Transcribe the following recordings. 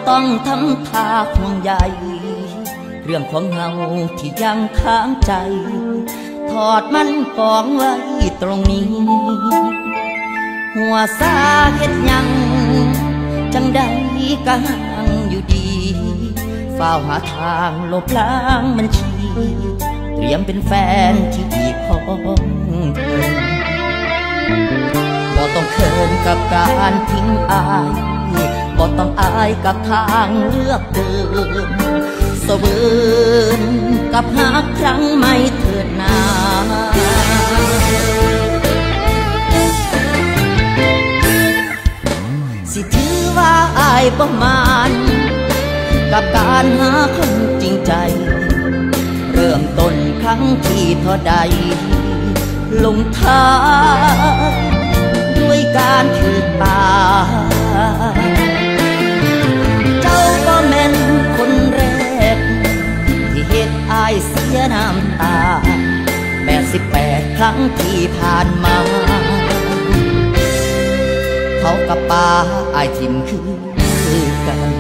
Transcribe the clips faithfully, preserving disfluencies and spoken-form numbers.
ต้องทำท่าห่วงใยเรื่องของเฮาที่ยังค้างใจถอดมันกองไว้ตรงนี้หัวสาเหตุยังจังใดก็ห่างอยู่ดีเฝ้าหาทางลบล้างมันชีเตรียมเป็นแฟนที่ดีของเธอบ่ต้องเขินกับการทิ้งอายบ่ต้องอายกับทางเลือกเดิมเสวินกับหากครั้งไม่เถิดนาสิถือว่าอายประมาณกับการหาคนจริงใจเริ่มต้นครั้งที่เท่าใดลงท้ายด้วยการถือตาเจ้าก็แม่นคนแรกที่เฮ็ดอายเสียน้ำตาแปดสิบแปดครั้งที่ผ่านมาเขากับป่าอายทิมคือกัน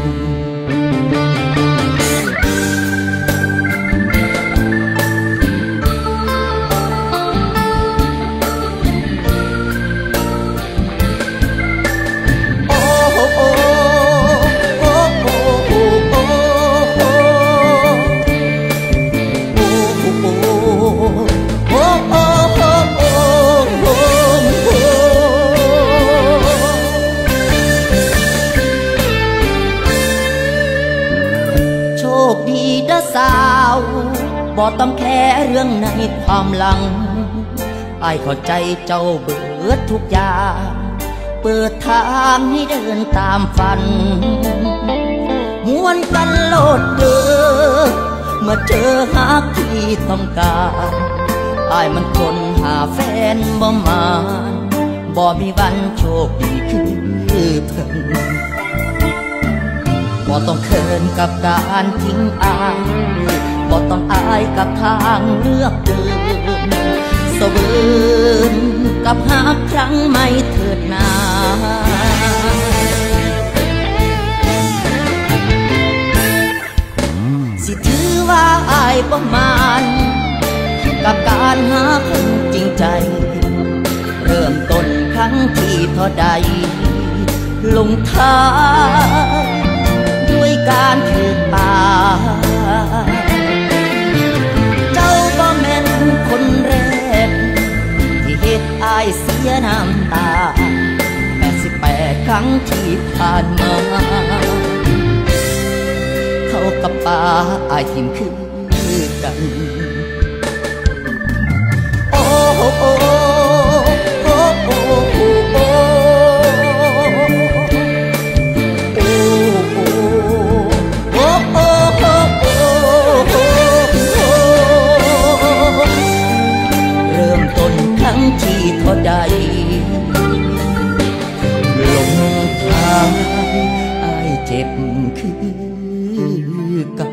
สาวบ่ต้องแค่เรื่องในความหลังอ้ายเข้าใจเจ้าเบิดทุกอย่างเปิดทางให้เดินตามฝันม้วนกันโลดเด้อเมื่อเจอหากที่ต้องการอ้ายมันคนหาแฟนบ่มาบ่มีวันโชคดีคือเพิ่นบ่ต้องเขินกับการทิ้งอายบ่ต้องอายกับทางเลือกเดินเสวินกับหากครั้งไม่เถิดนาสิถือว่าอายประมาณกับการหาคนจริงใจเริ่มต้นครั้งที่เท่าใดลงท้ายด้วยการถือตาเจ้าบ่แม่นคนแรกที่เฮ็ดอายเสียน้ำตาแปดสิบแปดครั้งที่ผ่านมาเขากับป่าอายทิมคือกันโอ้โอ้โอ้โอ้โอ้โอ้ที่เท่าใดลงทางอายเจ็บคือเก่า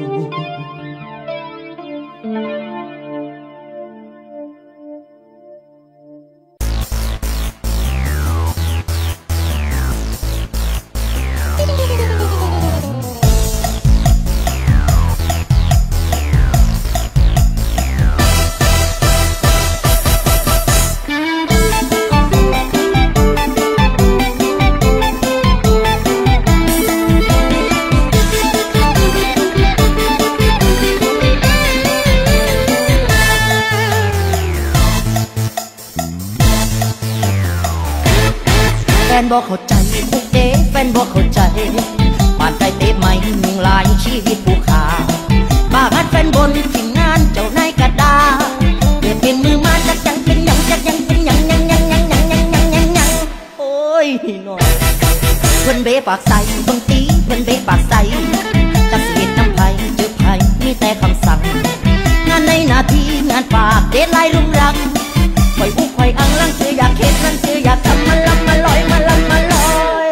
นบอกเข้าใจเอ๊ะแฟนบอกเข้าใจผ่านใจเตะไม่มุ่งลายชีวิตผู้ขาบ้างัดแฟนบนทิ้งงานเจ้านายกระดาเปลี่ยนเป็นมือมาจักยังเป็นยังจักยังเป็นยังยังยังยังยังยังยังยังยังโอ้ยน้อยเพิ่นเบปากใสบางทีเพิ่นเบปากใสจักเสียน้ำไผ่เจอไผ่มีแต่คำสั่งงานในหน้าที่งานปากเดทไล่ลุมรังคอยอุกคอยอังลังเสืออยากเห็นนั่นเสืออยากทำมันลำมาลอยมาลำมาลอย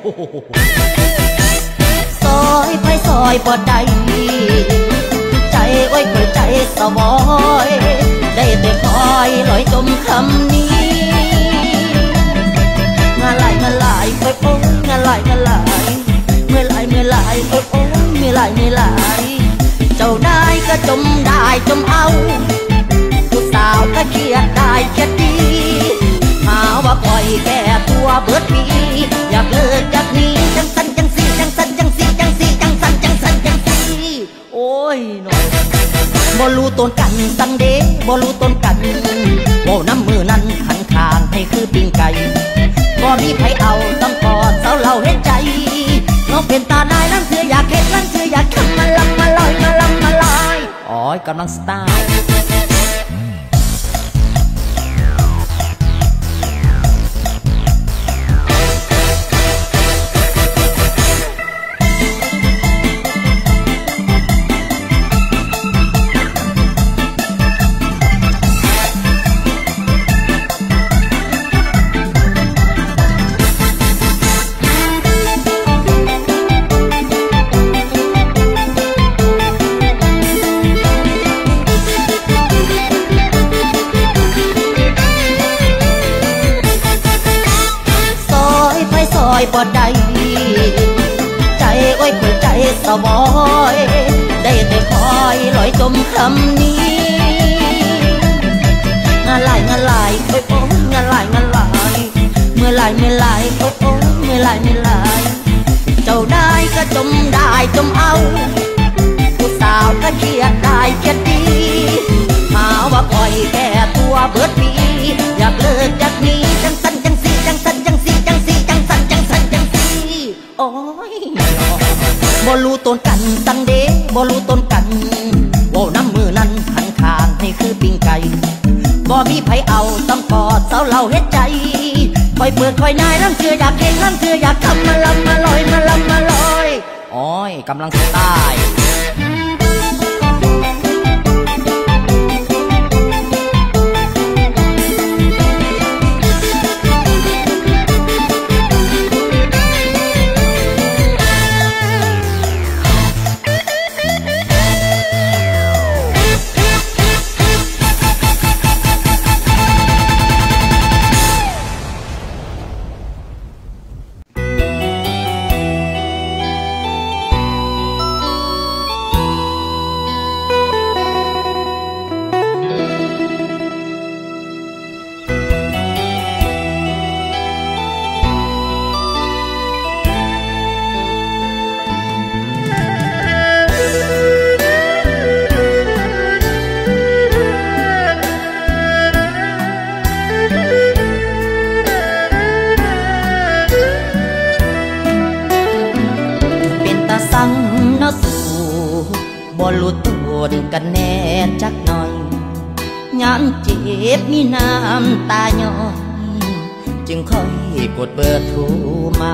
ซอยไปซอยบ่ได้ใจไว้คอยใจสวอยได้แต่คอยลอยจมคำนี้งานไหลงานไหลคอยโอ้งานไหลงานไหลเมื่อไหลเมื่อไหโอ้โอ้ไม่ไหลไม่ไหลเจ้าได้ก็จมได้จมเอาผู้สาวก็เครียดได้เครียดดีหาว่าปล่อยแก่ตัวเบิดปีอยากเลิกจากนี้จังสันจังสีจังสันจังสีจังสีจังสันจังสันจังสีโอ้ยน้อยบ่รู้ต้นกันสังเดบ่รู้ต้นกันโอ้น้ำมือนั้นหันข้างให้คือปิ้งไก่บ่มีไผเอาต้องกอดเสาเล่าเห็นใจน้องเป็นตาลายนั่นคืออยากเห็นนั่นคืออยากทำมาลำมาลอยมาลำมาลอยอ๋อยกำลังสไตล์บ่ได้ใจโอ้ยเปิดใจสวอยได้แต่คอยลอยจมคำนี้งานลายงานลายโอ้ยโอ้งานลายงานลายเมื่อลายเมื่อลายโอ้ยโอ้เมื่อลายเมื่อลายเจ้าได้ก็จมได้จมเอาผู้สาวก็เครียดได้เครียดดีหาว่าปล่อยแก่ตัวเบิดปีอยากเลิกจากนี้จังสันจังสีจังสันจังสีจังสีจังสันจังสันจังสีโอ้ยบ่รู้ต้นกันสังเดบ่รู้ต้นกันโอ้น้ำมือนั้นหันข้างให้คือปิ้งไก่บ่มีไผเอาต้องกอดเสาเล่าเฮ็ดใจคอยเปิดคอยนายน้ำเชื่ออยากเห็นน้ำเชื่ออยากทำมาลำมาลอยมาลำมาลอยโอ้ยกำลังสไตล์บ่รู้ตัวกันแน่จักหน่อยงานเจ็บมีน้ำตาย้อยจึงค่อยกดเบอร์โทรมา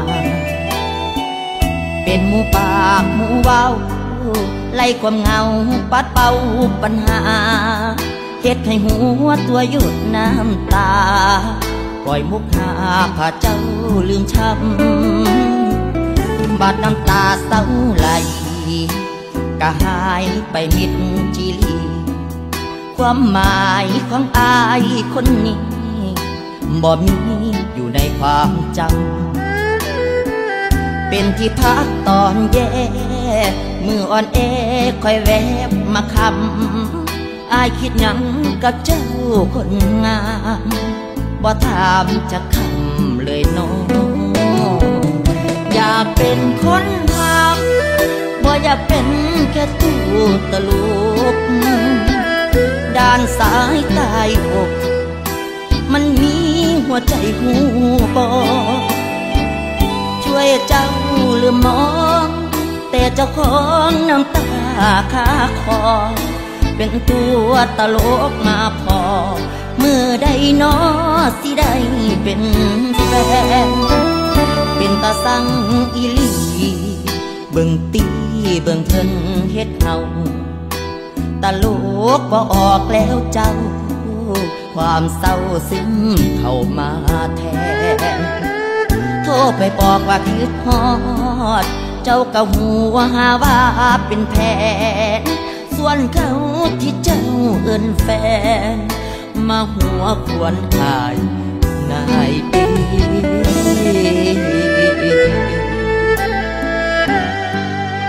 เป็นหมูปากหมูเว้าไล่ความเหงาปัดเป่าปัญหาเฮ็ดให้หัวตัวหยุดน้ำตาปล่อยมุกหาพาเจ้าลืมช้ำบาดน้ำตาเศร้าไหลก็หายไปมิดจีลีความหมายของอายคนนี้บ่มีอยู่ในความจำเป็นที่พักตอนแย่มืออ่อนแอคอยแวบมาคำอายคิดหยังกับเจ้าคนงามบ่ถามจะคำเลยน้องอยากเป็นคนหักบ่อยากเป็นแค่ตู้ตลกด้านซ้ายใต้อกมันมีหัวใจหูบอช่วยเจ้าลืมมองแต่เจ้าของน้ำตาคาคอเป็นตัวตลกมาพอเมื่อใดน้อสิได้เป็นแฟนเป็นตาสั่งอีลีเบิ่งตีเบิ่งเพิ่นเฮ็ดเฮาตลกบ่ออกแล้วเจ้าความเศร้าซึมเข้ามาแทนโทรไปบอกว่าคิดฮอดเจ้าก็หัวหาว่าเป็นแผนส่วนเขาที่เจ้าเอิ้นแฟนมาหัวควนหายนายดี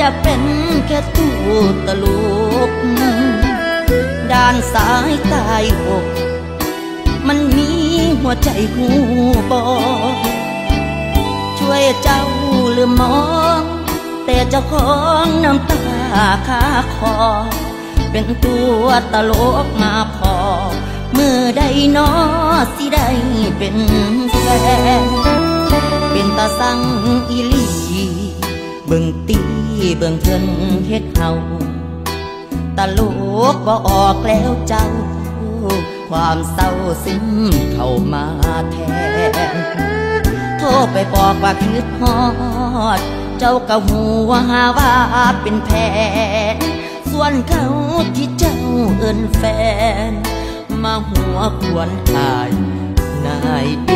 จะเป็นแค่ตู้ตลกด้านซ้ายใต้อกมันมีหัวใจหูบอช่วยเจ้าลืมมองแต่เจ้าของน้ำตาคาคอเป็นตัวตลกมาพอเมื่อใดน้อสิได้เป็นแฟนเป็นตาสั่งอีหลีเบิ่งตีเบิ่งเพิ่นเฮ็ดเฮาตลกบ่ออกแล้วเจ้าความเศร้าซึมเข้ามาแทนโทรไปบอกว่าคิดฮอดเจ้าก็หัวหาว่าเป็นแผนส่วนเขาที่เจ้าเอิ้นแฟนมาหัวควนทายนายดี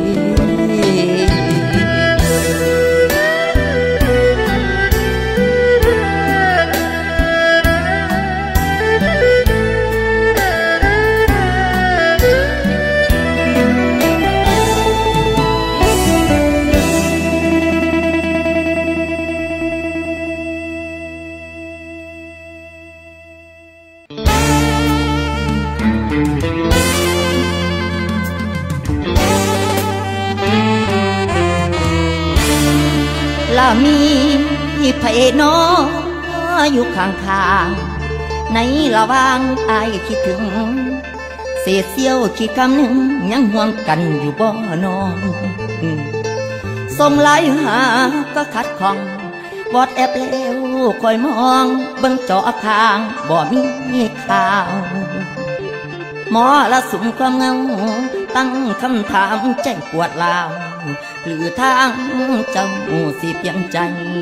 ละมีไผน้ออยู่ข้างๆในระหว่างอายคิดถึงเศษเสี้ยวคิดคำหนึ่งยังห่วงกันอยู่บ่น้องส่งไลน์หาก็ขัดข้องวอทแอปแล้วคอยมองเบิ่งจอข้างบ่มีข่าวหมอละสุมความเงาตั้งคำถามใจปวดลาวหรือทางเจ้าสิเพียงใจ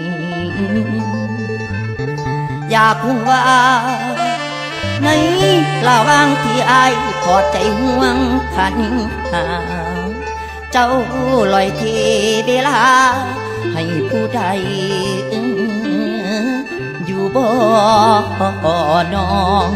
อยากรู้ว่าในระหว่างที่อายขอใจห่วงขันหาเจ้าลอยเทเวลาให้ผู้ใดอยู่บ่น้อง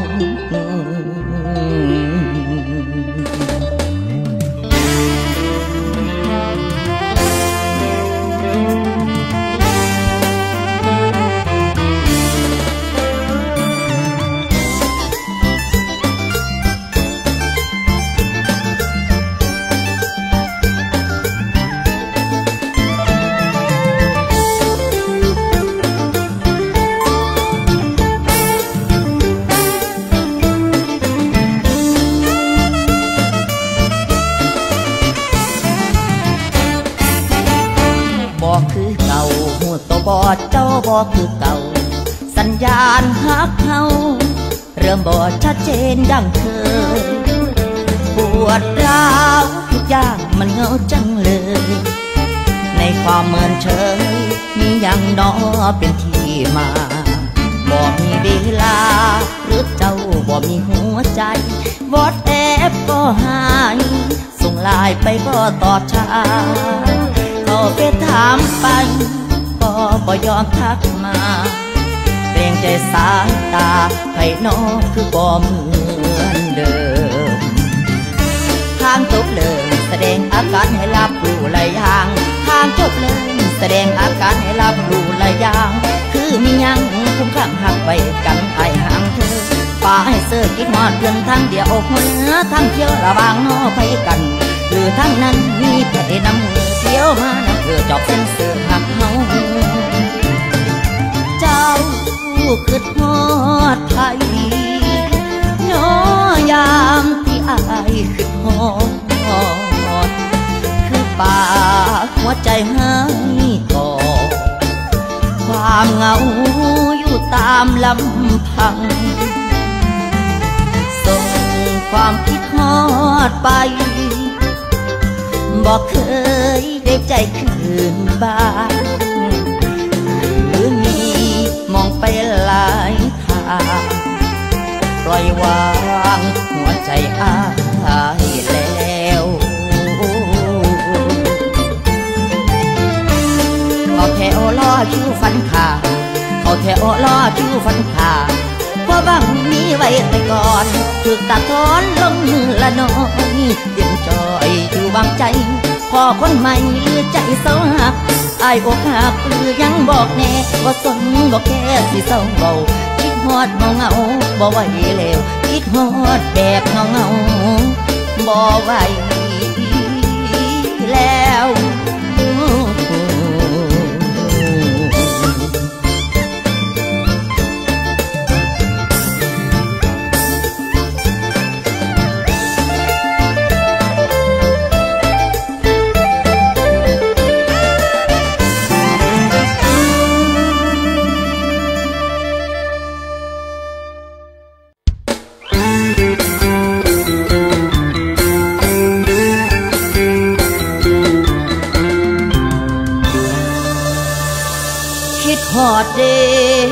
บอดเจ้าบ่คือเก่าสัญญาณฮักเฮาเริ่มบ่ชัดเจนดังเคยปวดร้าวทุกอย่างมันเหงาจังเลยในความเหมือนเฉยมีอย่างน้อเป็นที่มาบ่มีเวลาหรือเจ้าบ่มีหัวใจวอทแอปก็หายส่งไลน์ไปก็ตอบช้าเขาไปถามไปก็บ่ยอมทักมาเกรงใจสายตาไผน้อคือบ่เหมือนเดิมทางจบเลยแสดงอาการให้รับรู้หลายอย่างทางจบเลยแสดงอาการให้รับรู้หลายอย่างคือมียังคุ้มข้างหักไว้กันไอ้ห่างเธอป่าให้เสื้อคิดฮอดเพียงทางเดียวอกหัวทางเที่ยวระหว่างน้อไปกันหรือทางนั้นมีแผ่นำมือเที่ยวมานะเพื่อจอบเส้นเสื้อหักเฮาเจ้าคิดฮอดไผย้อยามที่อายคิดฮอดคือป่าหัวใจให้ก่อความเหงาอยู่ตามลำพังส่งความคิดฮอดไปบอกเคยได้ใจคืนบ้างหรือมีมองไปหลายทางปล่อยวางหัวใจอ้ายแล้วเขาแถวล้อคิ้วฟันขาเขาแถวล้อคิ้วฟันขาเพราะบังมีไว้แต่ก่อนถึกตัดทอนลงมือละน้อยเตรียมจอยอยู่วางใจพอคนใหม่หรือใจเศร้าหักอายอกหักหรือยังบอกแน่ว่าสนบอกแค่สิเศร้าเบาคิดฮอดเงาเงาบ่ไหวแล้วคิดฮอดแบบเงาเงาบ่ไหวแล้วฮอดเด้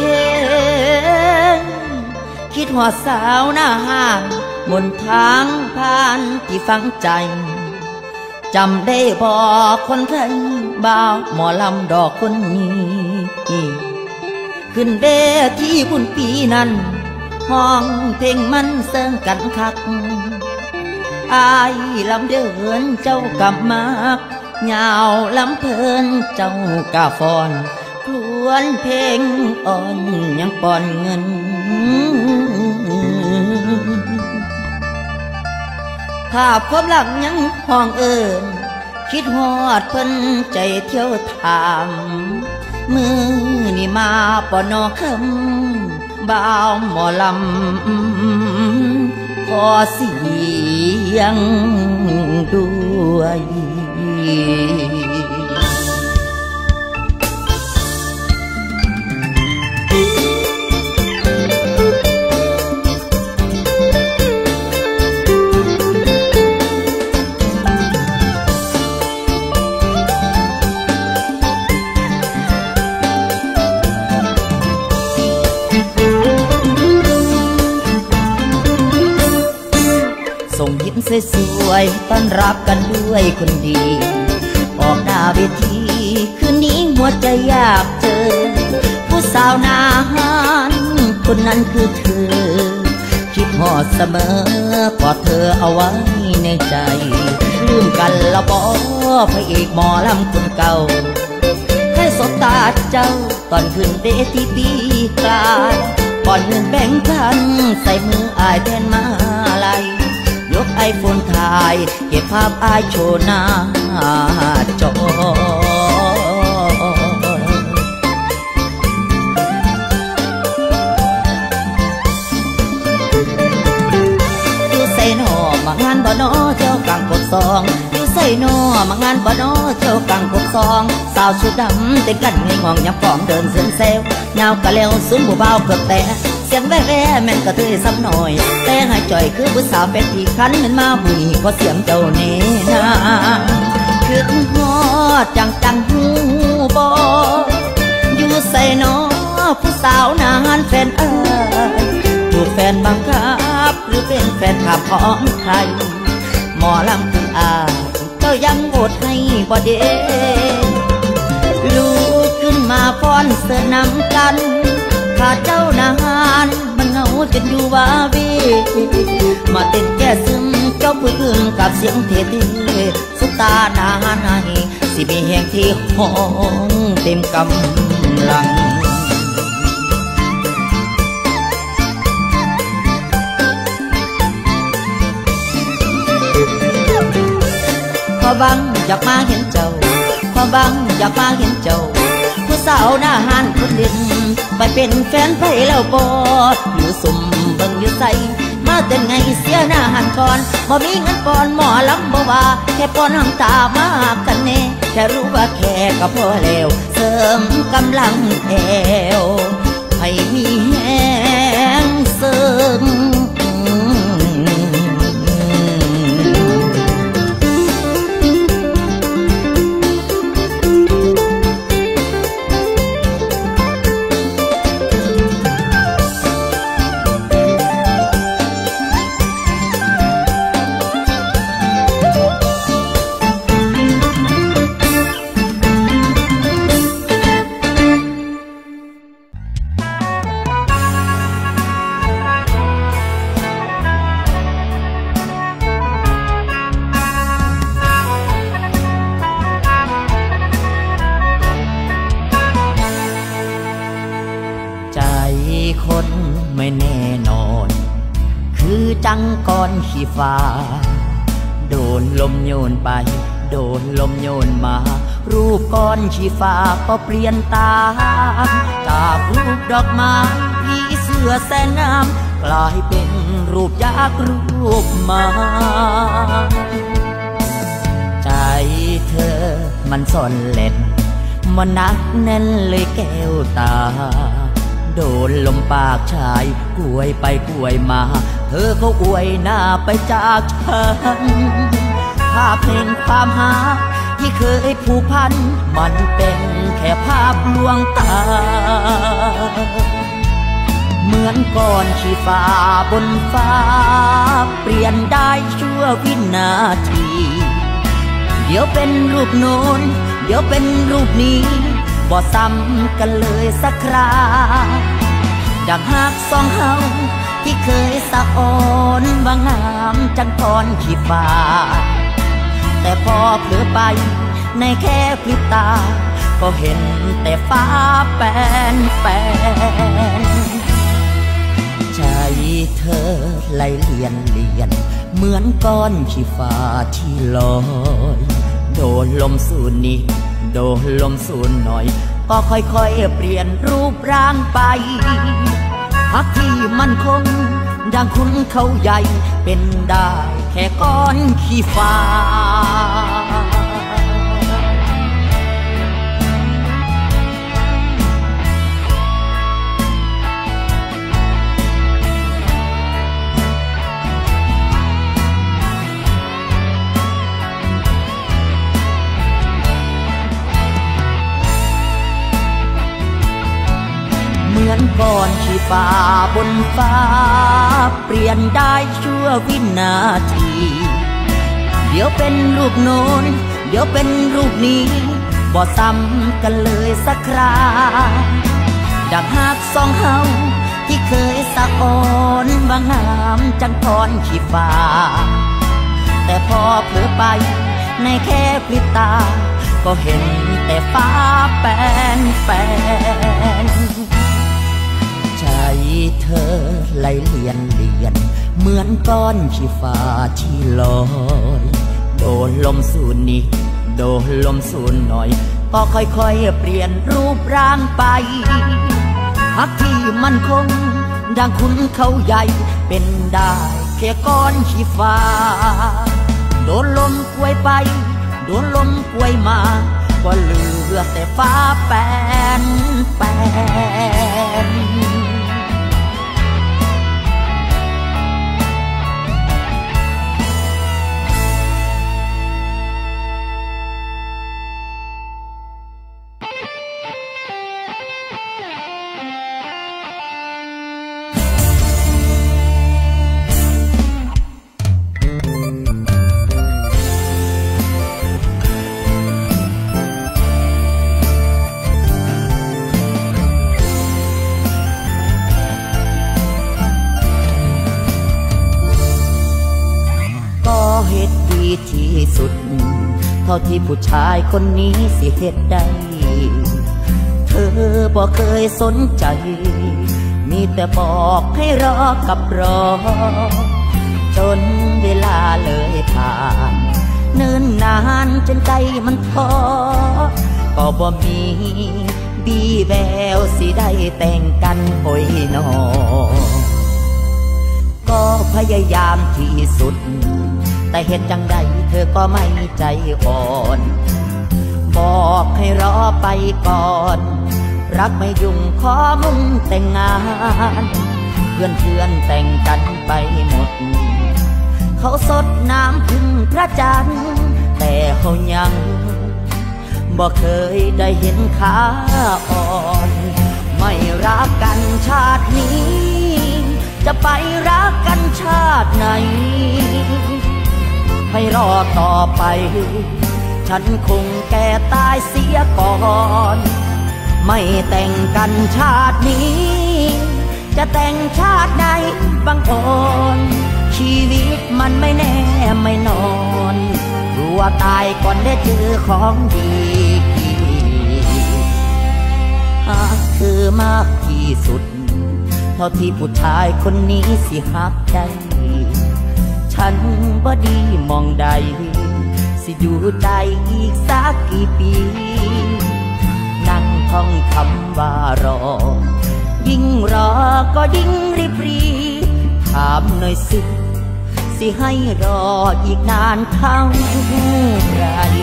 คิดฮอดสาวหน้าห้างบนทางผ่านที่ฝังใจจำได้บอกคนไทยบ่าวหมอลำดอกคนนี้ขึ้นเวทีบุญปีนั้นห้องเพลงมันเสิร์งกันคักอายลำเดินเจ้ากำมากยาวลำเพลินเจ้ากาฟอนครวนเพลงอ่อนยังปอนเงินภาพความหลังยังห้องเอิญคิดฮอดเพิ่นใจเที่ยวถามมือนี่มาปอนอคำบ่าวหมอลำขอเสียงด้วยส่งยิ้มสวยๆต้อนรับกันด้วยคนดีออกหน้าเวทีคืนนี้หัวใจอยากเจอผู้สาวหน้าห้านคนนั้นคือเธอคิดฮอดเสมอกอดเธอเอาไว้ในใจลืมกันละบ่พระเอกหมอลำคนเก่าให้สบตาเจ้าตอนขึ้นเวทีปีกลายก่อนเงินแบ่งพันใส่มืออายแทนมาลัยยกไอโฟนถ่ายเก็บภาพอายโชว์หน้าจออยู่ใส่หนอมางานบ่นอเที่ยวกลางกดซองอยู่ใส่หนอมางานบ่นอเที่ยวกลางกดซองสาวชุดดำเต้นกันไงงองยับกองเดินเส้นเซลยาวกะแล้วสูงผู้เบาเกือบแต่เสียงแว่แว่แม่นกระเทยซ้ำหน่อยแต่ให้จ่อยคือผู้สาวเป็นที่คันมันมาบุญก็เสียงเจ้าเนนาคือฮอดจังจังหูบออยู่ใส่นอผู้สาวนานแฟนเอ๋ยถูกแฟนบังคับหรือเป็นแฟนขับของใครหมอลำคืออาเจ้ายังโหวตให้บ่เด้ลูกขึ้นมาฟ้อนเสือนำกันขาดเจ้านานมันเหงาจนอยู่ว่าวีมาเต้นแก้ซึมเจ้าพื้นกับเสียงเท่ๆสุดตาหน้าหน้าสิมีแห่งที่ห้องเต็มกำลังขอบังอยากมาเห็นเจ้าขอบังอยากมาเห็นเจ้าผู้สาวหน้าหันคนเด่นไปเป็นแฟนไผแล้วบ่อยู่สุ่มเบิ่งอยู่ใส่มาเต้นไงเสียหน้าหันก่อนบ่มีเงินปอนหมอลำบ่ว่าแค่ปอนน้ำตามากันแน่แค่รู้ว่าแค่ก็พอแล้วเสริมกำลังแอวให้มีแห้งเสริมคนไม่แน่นอนคือจังก้อนขี้ฟ้าโดนลมโยนไปโดนลมโยนมารูปก้อนขี้ฟ้าก็เปลี่ยนตามจากรูปดอกไม้ผีเสื้อแสนงามกลายเป็นรูปยักษ์รูปหมาใจเธอมันซ่อนเล่นมันนักแน่นเลยแก้วตาโดนลมปากชายกล้วยไปกล้วยมาเธอเขาอวยหน้าไปจากฉันภาพเพลงความหาที่เคยผูกพันมันเป็นแค่ภาพลวงตาเหมือนก้อนขี้ฟ้าบนฟ้าเปลี่ยนได้ชั่ววินาทีเดี๋ยวเป็นรูปโน้นเดี๋ยวเป็นรูปนี้บ่ซ้ำกันเลยสักคราดังหักสองเฮาที่เคยสะอ่อนว่างามจังก้อนขี้ฟ้าแต่พอเผลอไปในแค่พริบตาก็เห็นแต่ฟ้าแปนแปนใจเธอไหลเลียนเลียนเหมือนก้อนขี้ฟ้าที่ลอยโดนลมสูดนิดโดนลมสูดหน่อยก็ค่อยๆเปลี่ยนรูปร่างไปหักที่มันคงดังคุณเขาใหญ่เป็นได้แค่ก้อนขี้ฟ้าเหมือนก้อนขี้ฟ้าบนฟ้าเปลี่ยนได้ชั่ววินาทีเดี๋ยวเป็นรูปโน้นเดี๋ยวเป็นรูปนี้บ่ซ้ำกันเลยสักคราดังหักสองเฮาที่เคยสะอ่อนว่างามจังก้อนขี้ฟ้าแต่พอเผลอไปในแค่พริบตาก็เห็นแต่ฟ้าแปนแปนใจเธอไหลเลียนเลียนเหมือนก้อนขี้ฟ้าที่ลอยโดนลมสูดนิดโดนลมสูดหน่อยก็ค่อยๆเปลี่ยนรูปร่างไปหักที่มันคงดังคุณเขาใหญ่เป็นได้แค่ก้อนขี้ฟ้าโดนลมกวยไปโดนลมกวยมาก็เหลือแต่ฟ้าแปนแปนที่สุดเท่าที่ผู้ชายคนนี้สิเฮ็ดได้เธอบ่เคยสนใจมีแต่บอกให้รอกับรอจนเวลาเลยผ่านเนิ่นนานจนใจมันท้อก็บ่มีบีแววสิได้แต่งกันโอยนอก็พยายามที่สุดแต่เห็นจังใดเธอก็ไม่ใจอ่อนบอกให้รอไปก่อนรักไม่ยุ่งขอมุ่งแต่งงานเพื่อนเพื่อนแต่งกันไปหมดเขาสดน้ำพึ่งพระจันทร์แต่เขายังบ่เคยได้เห็นขาอ่อนไม่รักกันชาตินี้จะไปรักกันชาติไหนให้รอต่อไปฉันคงแก่ตายเสียก่อนไม่แต่งกันชาตินี้จะแต่งชาติใดบางคนชีวิตมันไม่แน่ไม่นอนกลัวตายก่อนได้เจอของดีหากเธอมากที่สุดท่าที่ผู้ชายคนนี้สิหักใจฉันบ่ดีมองใดสิอยู่ใจอีกสักกี่ปีนั่งท่องคำว่ารอยิ่งรอก็ยิ่งรีบรีถามหน่อยสิสิให้รออีกนานเท่าไร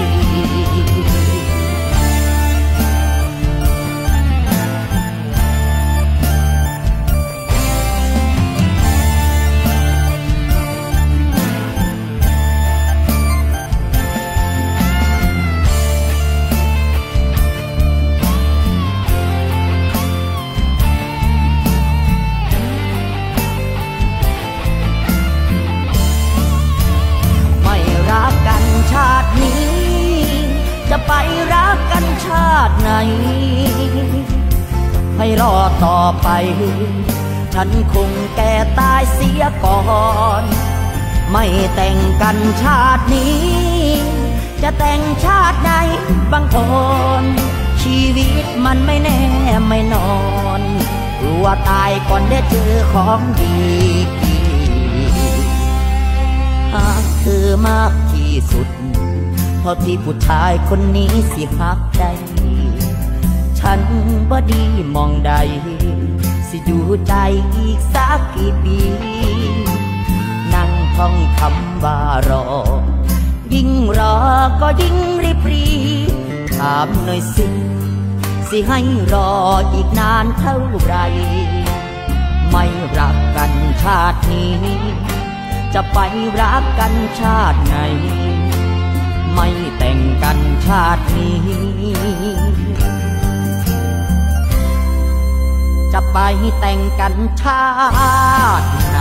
จะไปรักกันชาติไหนให้รอต่อไปฉันคงแก่ตายเสียก่อนไม่แต่งกันชาตินี้จะแต่งชาติใดบางคนชีวิตมันไม่แน่ไม่นอนกลัวตายก่อนได้เจอของดีหากเธอมากที่สุดเท่าที่ผู้ชายคนนี้สิหักใจฉันบ่ดีมองใดสิอยู่ใจอีกสักกี่ปีนั่งท่องคำว่ารอยิ่งรอก็ยิ่งรีบรีถามหน่อยสิสิให้รออีกนานเท่าไรไม่รักกันชาตินี้จะไปรักกันชาติไหนไม่แต่งกันชาตินี้จะไปแต่งกันชาติไหน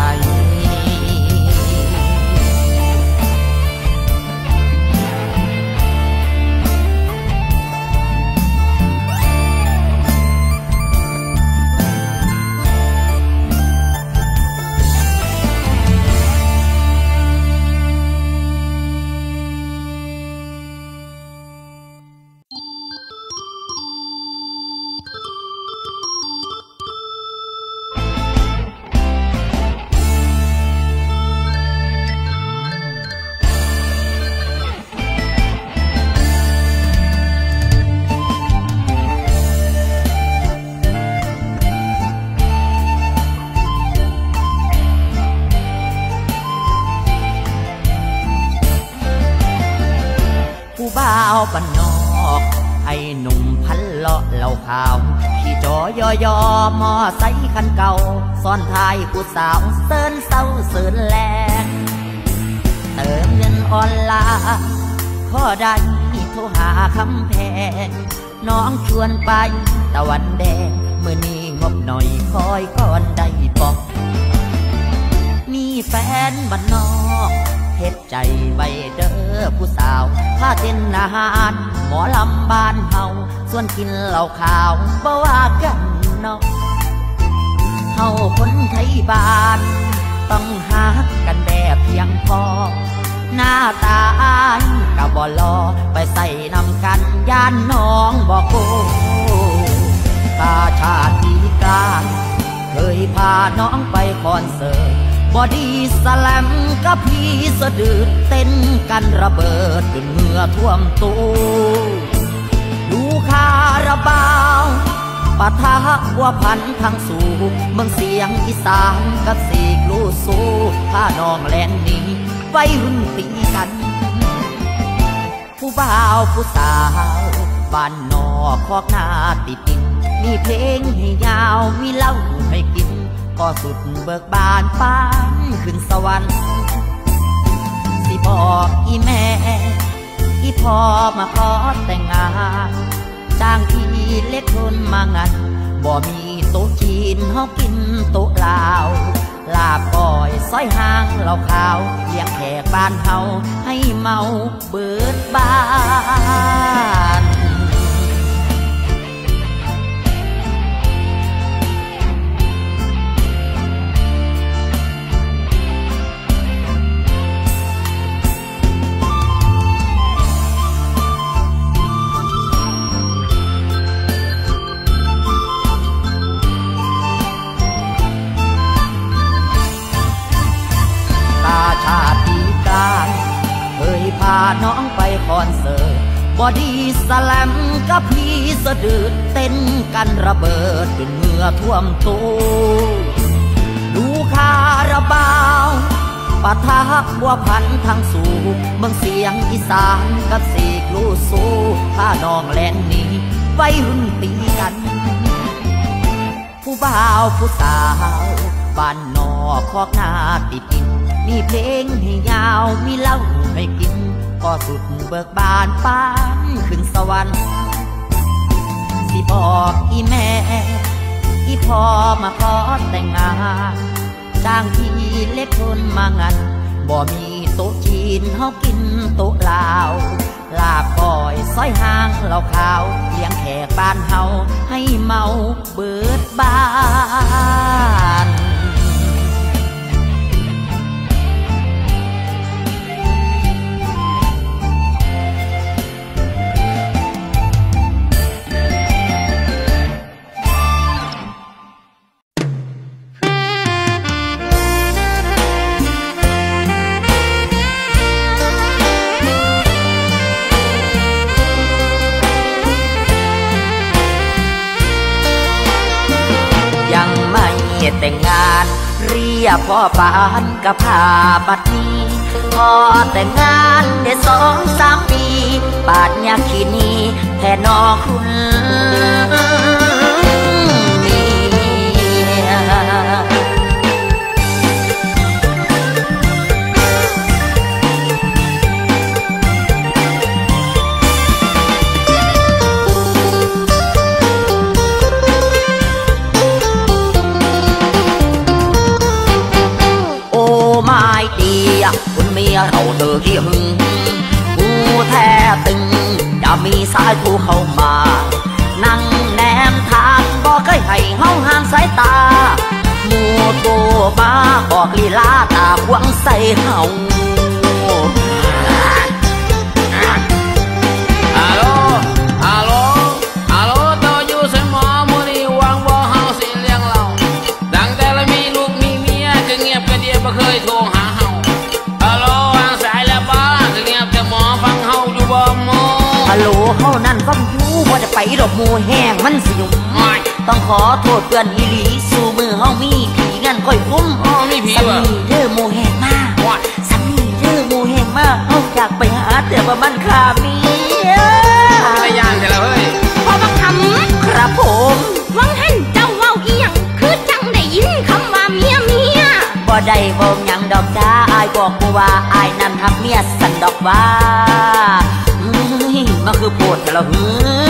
บ้าวบ้านนอกไอ้หนุ่มพันเลาะเหล่าขาวขี่จอยอยอมอไซค์คันเก่าซ้อนท้ายผู้สาวเสิร์นเศร้าเสิร์นแลกเติมเงินออนไลน์ขอได้โทรหาคำแพงน้องชวนไปตะวันแดงเมื่อนี้งบหน่อยคอยก่อนได้บอกมีแฟนบ้านนอกเฮ็ดใจใบเด้อผู้สาวข้าเต้นอาหารหมอลำบ้านเฮาส่วนกินเหล้าขาวบ่ว่ากันเนาะเฮาคนไทยบ้านต้องหากันแบบเพียงพอหน้าตาอันก็บ่รอไปใส่นำกันย่านน้องบ่โกตาชาติกลางเคยพาน้องไปคอนเสิร์ตบอดี้สแลมกับพี่สะดืดเต้นกันระเบิดจนเหงื่อท่วมตัวดูคาราบาวปะทะวัวพันทั้งสู่เมืองเสียงอีสานกับเสกลูสูถ้าน้องแลนนี้ไว้รุ่นตีกันผู้บ่าวผู้สาวบ้านนอกคอกนาติดดินมีเพลงให้ยาวมีเหล้าให้กินก็สุดเบิกบานฟ้าขึ้นสวรรค์สิบอกอีแม่อีพ่อมาขอแต่งงานจ้างพี่เล็กคนมางานบ่มีโต๊ะจีนเฮากินโต๊ะลาวลาบก้อยซอยห้างเหล้าขาวเลี้ยงแขกบ้านเฮาให้เมาเบิดบ้านบอดี้สแลมกับพี่สะดืดเต้นกันระเบิดจนเมื่อท่วมตัวดูคาราบาวปะทะบัวพันทางสู่เมืองเสียงอีสานกับเสกลูสู้ถ้าน้องแลนนี้ไว้รุ่นตีกันผู้บ่าวผู้สาวบ้านนอกคอกนาติดดินมีเพลงให้ยาวมีเหล้าให้กินก็สุดเบิกบานปานขึ้นสวรรค์สิบอกอีแม่อีพ่อมาขอแต่งงานจ้างพี่เล็กคนมางานบ่มีโต๊ะจีนเฮากินโต๊ะลาวลาบก้อยซอยห้างเหล้าขาวเลี้ยงแขกบ้านเฮาให้เมาเบิดบ้านแต่งงานเรียกพ่อปานกับพาบัดนี้พอแต่งงานได้สองสามปีปาดยาขีนีแทนนอคุณเมียคุณเมียเราเดือดหึงผู้แท้ตึงจะมีสายผู้เข้ามานั่งแนมทางบอกเคยให้เฮาห่างสายตาหมู่โตมาบอกลีลาตาหวังใส่เฮาฮัลโหลฮัลโหลฮัลโหลตัวอยู่เสมอมื้อนี้หวังบ่เฮาสิเลี้ยงเราดังแต่ละมีลูกมีเมียก็เงียบกันเดียวบ่เคยโทรหาเฮาฮัลโหลวางสายแล้วบ้าก็เงียบแต่หมอฟังเฮาอยู่บ่หมอฮัลโหลเฮานั่นฟังอยู่บ่ได้ไปดอกหมู่แห้งมันสิยุ่งต้องขอโทษเพื่อนอีหลีสู่มือเฮามีผีงั้นค่อยคุ้มอ๋อมีผีว่ะสำนีเด้อหมู่แห้งมาสำนีเด้อหมู่แห้งมาเฮาอยากไปหาแต่ว่ามันฆ่าเมียไม่ย่านแต่ละเฮ้ยพอบักคำครับผมวังหันเจ้าเว้าอีหยังคือจังได้ยินคำว่าเมียเมียบ่ได้บอกหยังดอกจ้าอายบอกกูว่าอายนั้นฮักเมียสันดอกว่าเฮ้ยมันคือโปวดแต่ละหือ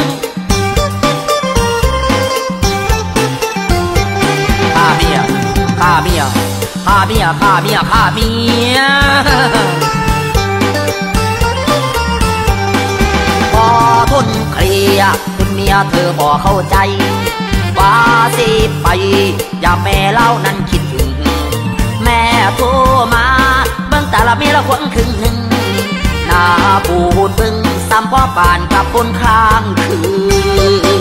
ข้าเมียข้าเมียข้าเมียข้าเมียข้าเมียพอทนเคลียร์คุณเมียเธอบอกเข้าใจว่าสิไปอย่าแม่เล่านั้นคิดถึงแม่โทรมาเบิ่งแต่ละเมียละคนครึ่งหนึ่งหน้าปูดบึงซ้ำพ่อปานกับคนข้างคืน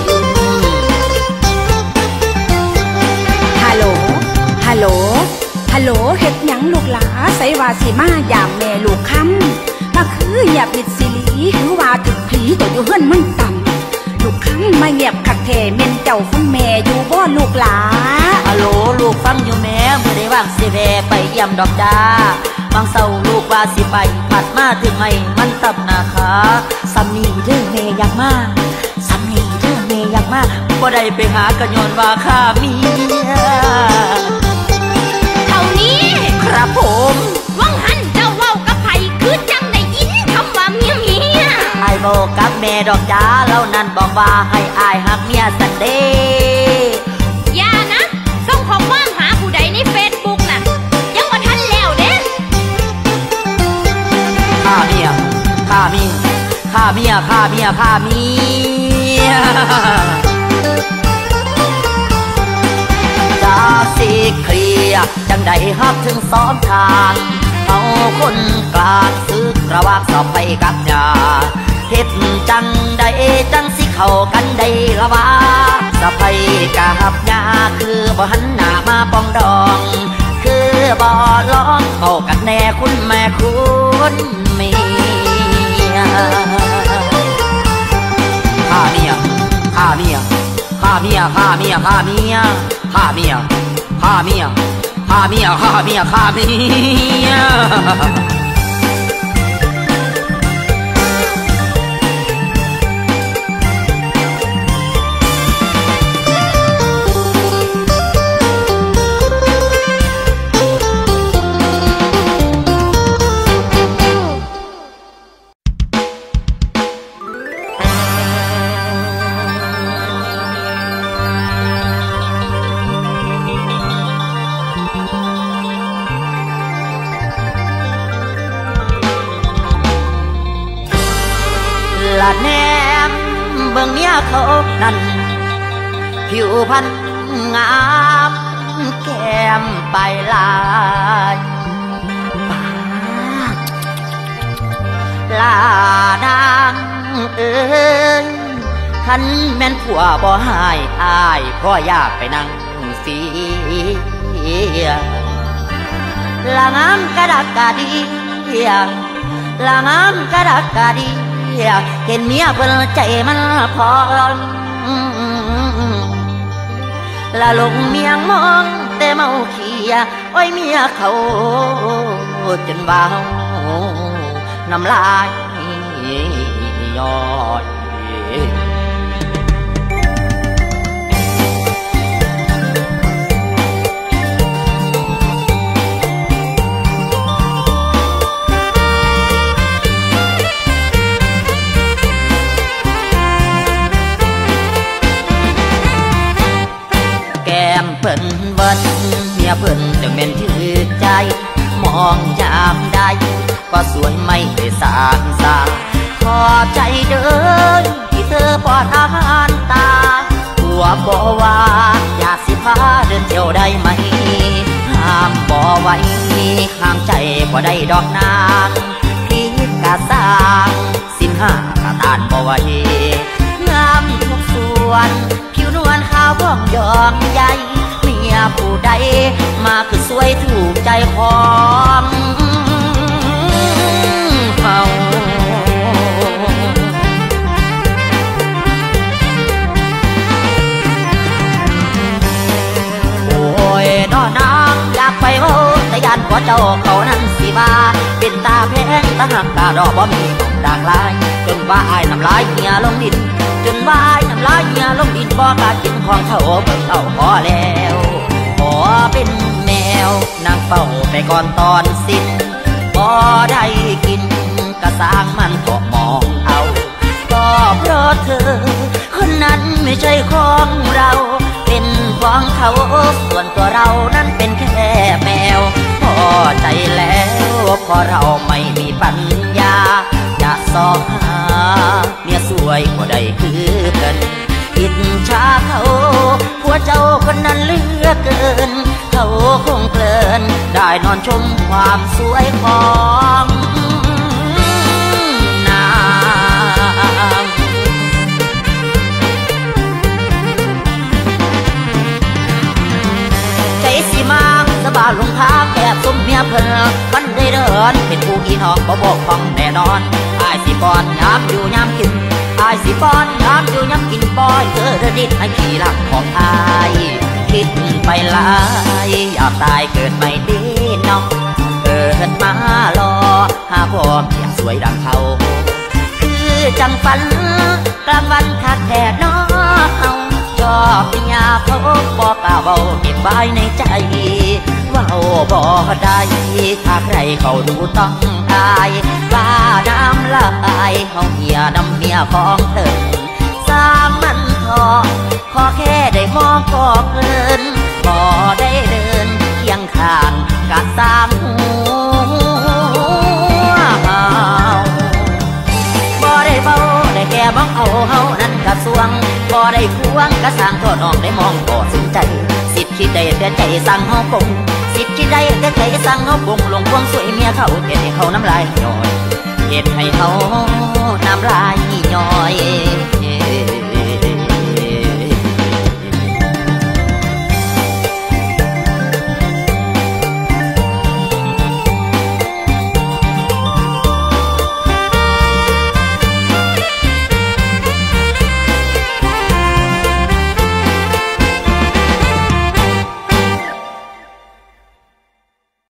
ฮัลโหลฮัลโหลฮัลโหลเฮ็ดหยังลูกหลาใส่ว่าสิมายามแม่ลูกคำมาคืออย่าผิดสิลีคือว่าถึกผีตัวอยู่เฮือนมันต่ำลูกคำมาเงียบคักแท้เม่นเจ้าฟังแม่อยู่บ่ลูกหลาฮัลโหลลูกฟังอยู่แม่เมื่อได้ว่างสิแวไปเยี่ยมดอกจ้าบางเศร้าลูกว่าสิไปผัดมาถึงไม่มันตับนะคะสามีเด้อแม่อยากมาสามีเด้อแม่อยากมาบ่ได้ไปหากระยอนว่าข้าเมียเท่านี้ครับผมวังหันเจ้าเว้ากับไผคือจังได้ยินคำว่าเมียเมียไอ้บอกกับแม่ดอกจ้าเล่านั้นบอกว่าให้อายฮักเมียสันเดย์อย่านะส่งข้อความหาผู้ใดในเฟซบุ๊กน่ะยังบ่ทันแล้วเด้ข้าเมียข้าเมียข้าเมียข้าเมียข้าเมียจะสิเคลียร์จังใดฮักถึงสองทางเอาคนกลางซึกระหว่างสอบไปกับยาเฮ็ดจังใดจังสิเข้ากันได้ละว่าสะไปกับยาคือบ่หันหน้ามาปองดองคือบ่ร้องเข้ากันแน่คุณแม่คุณเมียเมียฆ่าเมียฆ่าเมียฆ่าเมียฆ่าเมียฆ่าเมียฆ่าเมียฆ่าเมียละแนมเบิ่งเมียเขานั้นผิวพรรณงามแก้มไปลายลานางเอ้ยคันแม่นผัวบ่หายอายพ่ออยากไปนั่งเสียละงามกระดักกระดีละงามกระดักกระดีเห็นเมียเพิ่นใจมันพอละลงเมียงมองแต่เมาเขียโอ้ยเมียเขาจนว่าน้ำลายย้อยเพิ่นเบิ้นเมียเพิ่นจังแม่นถือใจมองยามใดก็สวยไม่ได้สางสาขอบใจเด้อที่เธอปอดอาหารตาหัวบ่ว่าอยากสิพาเดินเที่ยวได้ไหมห้ามบ่ไว้ข้ามใจบ่ได้ดอกนางพี่กะสร้างสินห้ากะตานบ่ไหวงามทุกส่วนผิวนวลขาวว่องยอมใหญ่เมียผู้ใดมาคือสวยถูกใจของเขาโอ้ยน้อนางอยากไปโอ้แต่ยันขอเจ้าเขานั้นสิบาเป็นตาแพงตาหักตาดอกบ่มีด่างลายจนว่าอายน้ำลายเหี่ยลงดินจนว่าอายน้ำลายเหี่ยลงดินบ่กล้ากินของเขาเบิ่งเอาพอแล้วขอเป็นแมวนางเฝ้าไปก่อนตอนสิ้นบ่ได้กินกะสร้างมันก็มองเอาก็เพราะเธอคนนั้นไม่ใช่ของเราเป็นของเขาส่วนตัวเรานั้นเป็นแค่แมวพอใจแล้วพอเราไม่มีปัญญาจะสอหาเมียสวยบ่ได้คือกันอิจฉาเขาผัวเจ้าคนนั้นเหลือเกินเขาคงเพลินได้นอนชมความสวยของนางใจสิมาสบายลงทางแอบสมเมียเพิ่นมันได้เดินเป็นผู้อีน้องบ่บอกของแน่นอนอายสิป้อนยามอยู่ยามกินอายสิป้อนยามอยู่ยามกินป้อยเธอเธอดิดให้ขี้หลักของอายคิดไปหลายอยากตายเกิดไม่ดีน้องเกิดมารอหาพ่อเมียสวยดังเขาคือจังฝันกลางวันคักแดดน้องเฮาชอบเมียเขาบอกกล่าวเบาเก็บไว้ในใจว่าบ่ได้ถ้าใครเขาดูต้องอายว่าน้ำลายเขาเหี่ยน้ำเมียของเธอสร้างมันทอขอแค่ได้มองก็เพลินบ่ได้เดินเคียงข้างกะสร้างหัวเฮาบ่ได้เบาได้แค่มองเอาเฮานั้นกะสวงบ่ได้ควงกะสร้างทอน้องได้มองก็สนใจสิทธิ์คิดได้แต่ใจสั่งเฮาคงสิทธิ์คิดได้แต่ใจสั่งเฮาคงลงความสวยเมียเขาเฮ็ดให้เขาน้ำลายย้อยเฮ็ดให้เขา